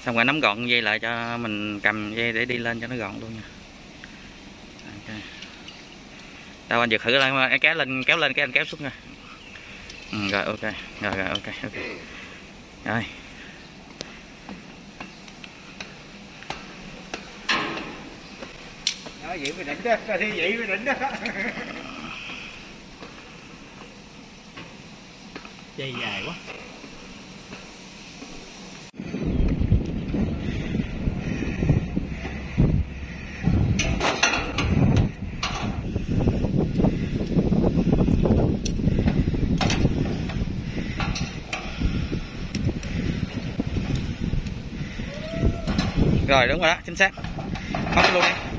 Xong rồi nắm gọn dây lại cho mình cầm dây để đi lên cho nó gọn luôn nha. Okay. Đâu anh giật thử lại em kéo lên cái anh kéo xuống nha. Rồi ok. Rồi ok. Rồi. Đó, vậy mới đỉnh đó, coi thi vậy mới đỉnh đó. Dây dài quá. Rồi đúng rồi đó, chính xác. Móc luôn đi.